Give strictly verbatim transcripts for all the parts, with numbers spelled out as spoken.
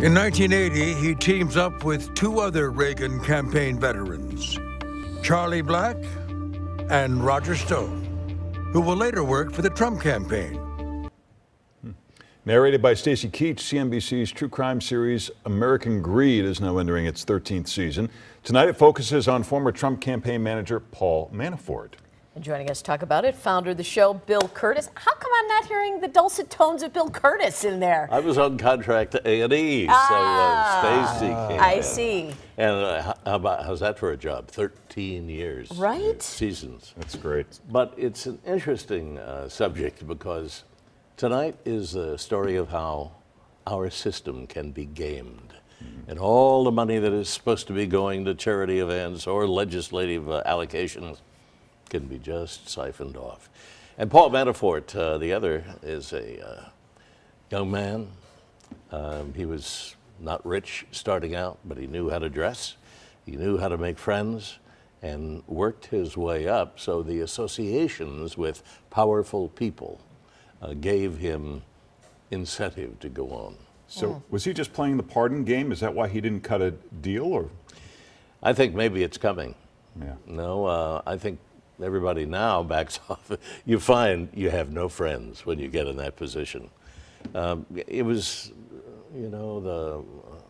In nineteen eighty, he teams up with two other Reagan campaign veterans, Charlie Black and Roger Stone, who will later work for the Trump campaign. Narrated by Stacy Keach, C N B C's true crime series American Greed is now entering its thirteenth season. Tonight it focuses on former Trump campaign manager Paul Manafort. And joining us to talk about it, founder of the show, Bill Kurtis. How come I'm not hearing the dulcet tones of Bill Kurtis in there? I was on contract to A and E, ah, so uh, Stacy came I in. see. And uh, how about, how's that for a job? thirteen years. Right? Seasons. That's great. But it's an interesting uh, subject because tonight is the story of how our system can be gamed. Mm-hmm. And all the money that is supposed to be going to charity events or legislative uh, allocations can be just siphoned off. And Paul Manafort, uh, the other, is a uh, young man. Um, he was not rich starting out, but he knew how to dress. He knew how to make friends and worked his way up. So the associations with powerful people uh, gave him incentive to go on. So mm. was he just playing the pardon game? Is that why he didn't cut a deal? Or I think maybe it's coming. Yeah. No, uh, I think everybody now backs off. You find you have no friends when you get in that position. Um, it was, you know, the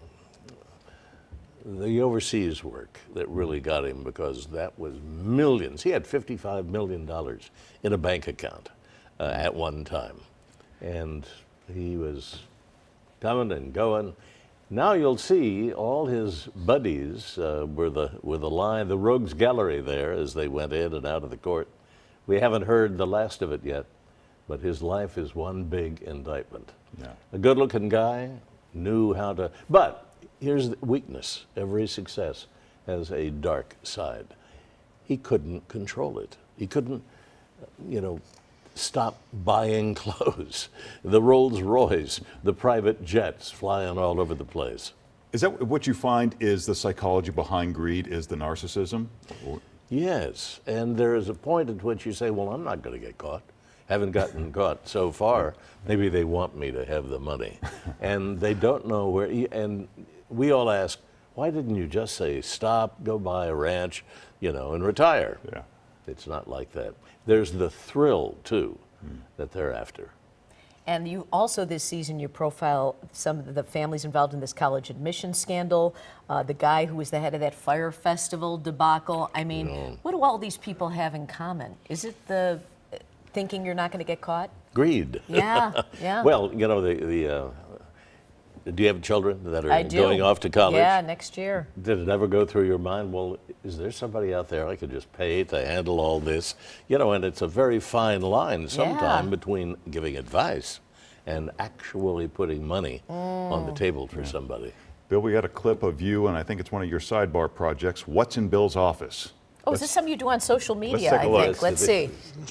the overseas work that really got him, because that was millions. He had fifty-five million dollars in a bank account uh, at one time, and he was coming and going. Now you'll see all his buddies uh, were the were the line, the rogues gallery there as they went in and out of the court. We haven't heard the last of it yet, but his life is one big indictment. Yeah. A good-looking guy, knew how to. But here's the weakness: every success has a dark side. He couldn't control it. He couldn't, you know, stop buying clothes, the Rolls Royce, the private jets flying all over the place. Is that what you find is the psychology behind greed, is the narcissism? Or? Yes, and there is a point at which you say, well, I'm not going to get caught. Haven't gotten caught so far. Maybe they want me to have the money. And they don't know where, and we all ask, why didn't you just say, stop, go buy a ranch, you know, and retire? Yeah. It's not like that. There's the thrill, too, mm. that they're after. And you also, this season, you profile some of the families involved in this college admission scandal, uh, the guy who was the head of that fire festival debacle. I mean, no. What do all these people have in common? Is it the uh, thinking you're not going to get caught? Greed. Yeah, yeah. Well, you know, the, the uh, do you have children that are I do. going off to college? Yeah, next year. Did it ever go through your mind, well, is there somebody out there I could just pay to handle all this? You know, and it's a very fine line sometime yeah. between giving advice and actually putting money mm. on the table for yeah. somebody. Bill, we got a clip of you, and I think it's one of your sidebar projects. What's in Bill's office? Oh, let's, is this something you do on social media, let's take a I look. think? Let's see.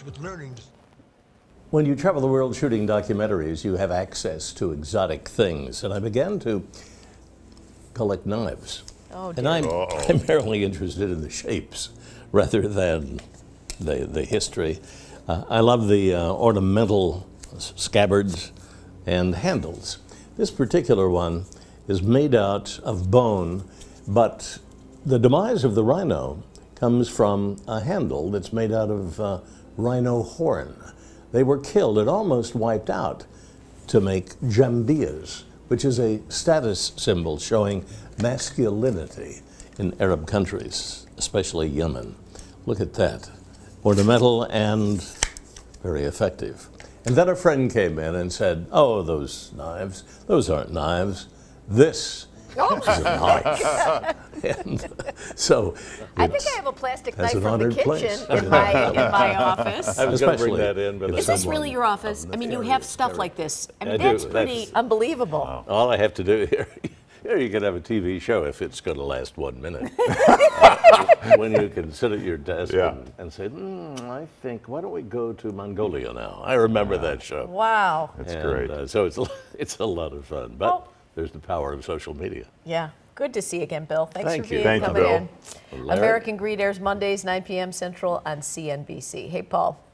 When you travel the world shooting documentaries, you have access to exotic things, and I began to collect knives. Oh, and I'm Uh-oh. primarily interested in the shapes rather than the, the history. Uh, I love the uh, ornamental scabbards and handles. This particular one is made out of bone, but the demise of the rhino comes from a handle that's made out of uh, rhino horn. They were killed and almost wiped out to make jambias, which is a status symbol showing masculinity in Arab countries, especially Yemen. Look at that. Ornamental and very effective. And then a friend came in and said, oh, those knives, those aren't knives. This Oh. is a knife. And so I think I have a plastic knife an from the honored kitchen place. in my, in my office. I was going to bring that in, but Is this really your office? I mean, you have stuff like this. I mean, I that's do. pretty That's- unbelievable. Wow. All I have to do here, here you can have a T V show if it's going to last one minute. uh, when you can sit at your desk Yeah. and, and say, mm, I think, why don't we go to Mongolia now? I remember Wow. that show. Wow. That's And, great. Uh, so it's, it's a lot of fun, but Well, there's the power of social media. Yeah. Good to see you again, Bill. Thanks Thank for you. being Thank you, coming Bill. in. Well, Larry? American Greed airs Mondays, nine p m Central on C N B C. Hey, Paul.